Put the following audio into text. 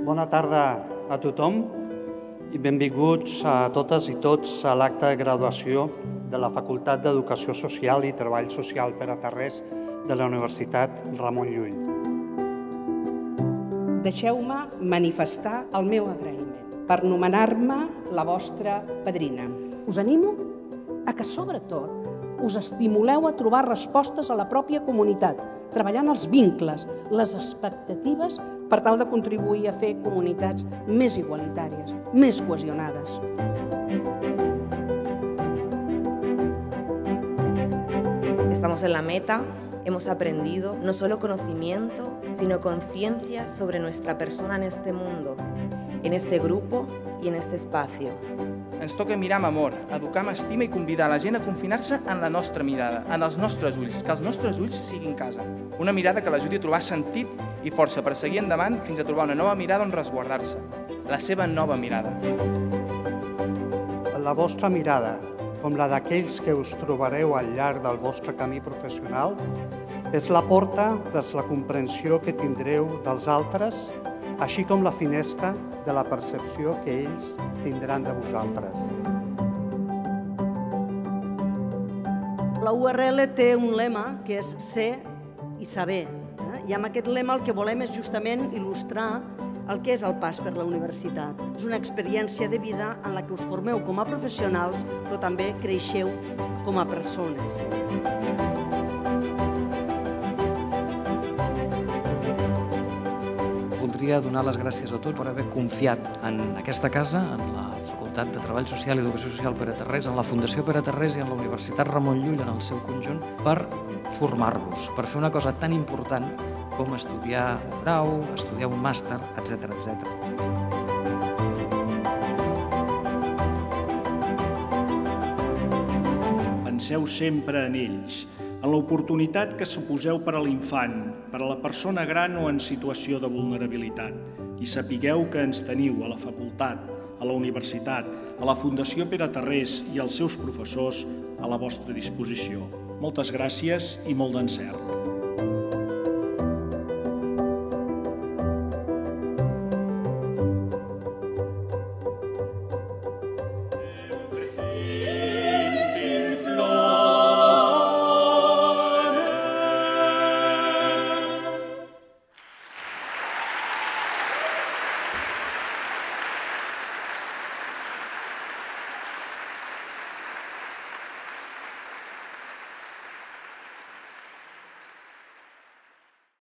Bona tarda a tothom i benvinguts a totes i tots a l'acte de graduació de la Facultat d'Educació Social i Treball Social Pere Tarrés de la Universitat Ramon Llull. Deixeu-me manifestar el meu agraïment per nomenar-me la vostra padrina. Us animo a que, sobretot, us estimuleu a trobar respostes a la pròpia comunitat, treballant els vincles, les expectatives, per tal de contribuir a fer comunitats més igualitàries, més cohesionades. Estamos en la meta, hemos aprendido no solo conocimiento, sino conciencia sobre nuestra persona en este mundo, en este grupo y en este espacio. Ens toca mirar amb amor, educar amb estima i convidar la gent a confinar-se en la nostra mirada, en els nostres ulls, que els nostres ulls siguin casa. Una mirada que l'ajudi a trobar sentit i força per seguir endavant fins a trobar una nova mirada on resguardar-se, la seva nova mirada. La vostra mirada, com la d'aquells que us trobareu al llarg del vostre camí professional, és la porta vers la comprensió que tindreu dels altres, així com la finestra de la percepció que ells tindran de vosaltres. La URL té un lema que és ser i saber. I amb aquest lema el que volem és justament il·lustrar el que és el pas per la universitat. És una experiència de vida en la que us formeu com a professionals, però també creixeu com a persones. Voldria donar les gràcies a tots per haver confiat en aquesta casa, en la Facultat de Treball Social i Educació Social Pere Tarrés, en la Fundació Pere Tarrés i en la Universitat Ramon Llull en el seu conjunt, per formar-vos, per fer una cosa tan important com estudiar un grau, estudiar un màster, etc. Penseu sempre en ells, en l'oportunitat que suposeu per a l'infant, per a la persona gran o en situació de vulnerabilitat. I sapigueu que ens teniu a la facultat, a la universitat, a la Fundació Pere Tarrés i als seus professors a la vostra disposició. Moltes gràcies i molt d'encert.